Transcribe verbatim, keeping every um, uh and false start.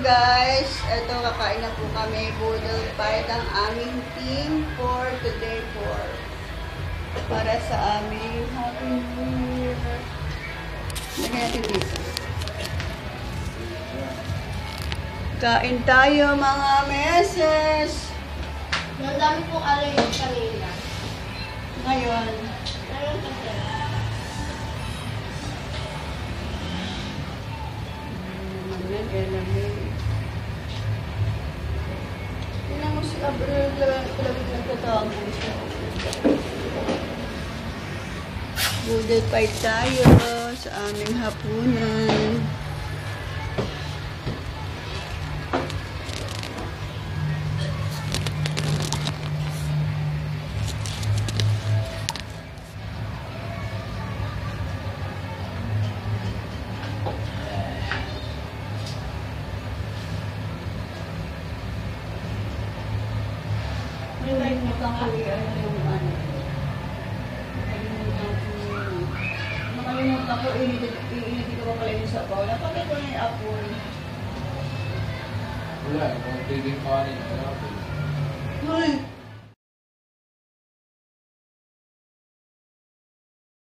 guys, ito kakain na po kami. Boodle fight ang aming team for today for para sa aming Happy New Year. Lagyan natin dito. Kain tayo mga meses. Ang dami pong alay yung kanina. Ngayon. Ayun kasi. Yan, elamig. Tingnan mo si Abril, talagang nagtatago siya. Boodle fight tayo sa aming hapunan. Nakalimutan ko yung yung ano. Nakalimutan ko yung... Nakalimutan ko, initi ko pa pala yung sabaw. Napagay ko na yung apple. Wala, kung pwedeng kanin. Uy!